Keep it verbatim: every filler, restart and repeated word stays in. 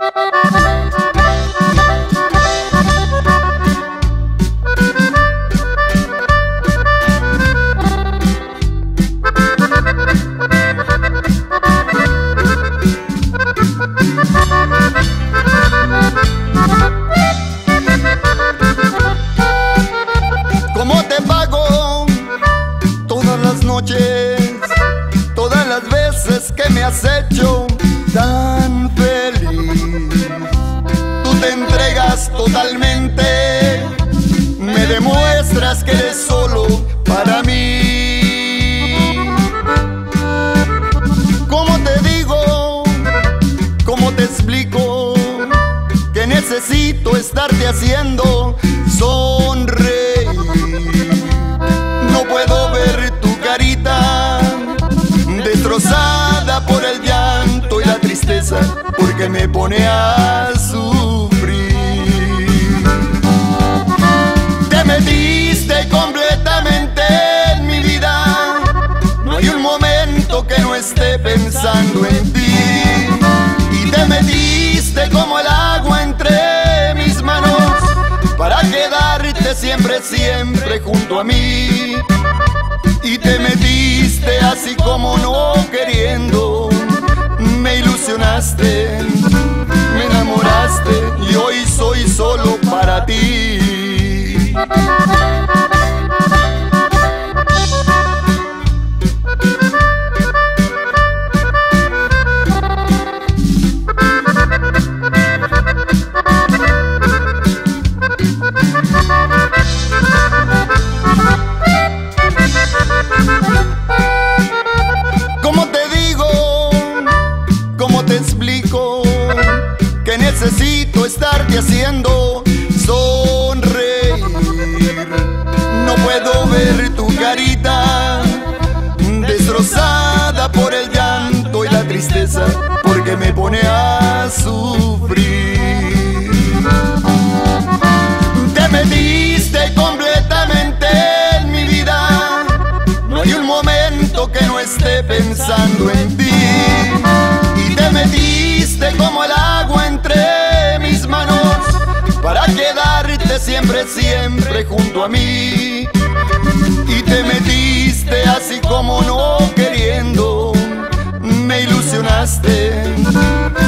¿Cómo te pago todas las noches, todas las veces que me has hecho tan feliz? Tú te entregas totalmente, me demuestras que eres solo para mí. ¿Cómo te digo? ¿Cómo te explico? Que necesito estarte haciendo sonreír. No puedo ver tu carita destrozada por el llanto y la tristeza, porque me pone a sufrir. Te metiste completamente en mi vida, no hay un momento que no esté pensando en ti. Y te metiste como el agua entre mis manos, para quedarte siempre, siempre junto a mí. Y te metiste así como no queriendo, me ilusionaste, me enamoraste, y hoy soy solo para ti. ¿Cómo te digo? ¿Cómo te explico? Que necesito estarte haciendo sonreír. No puedo ver tu carita destrozada por el llanto y la tristeza, porque me pone a sufrir. Te metiste completamente en mi vida, no hay un momento que no esté pensando en ti. Y te metiste como el agua entre mis manos, para quedarte siempre, siempre junto a mí. Y te metiste así como no queriendo, me ilusionaste,